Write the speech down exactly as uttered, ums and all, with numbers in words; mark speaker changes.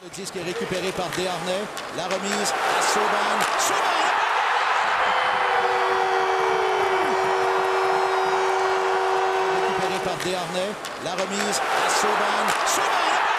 Speaker 1: Le disque est récupéré par Desharnais. La remise à Subban. Subban! Récupéré par Desharnais. La remise à Subban. Subban!